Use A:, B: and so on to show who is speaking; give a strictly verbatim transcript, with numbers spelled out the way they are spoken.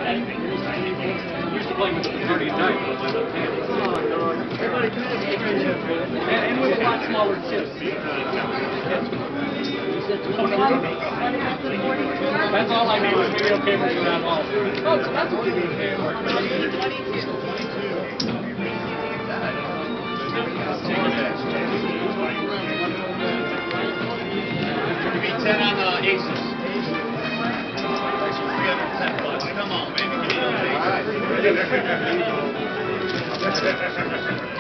A: used to play with the fraternity night, but my little kid.
B: Everybody communicates.
A: And, and with a lot smaller chips. That's all I need. It's maybe okay for you around home. Oh, so that's what you do.
C: Give me ten on the aces. ten bucks. Come on, baby. Give me those aces.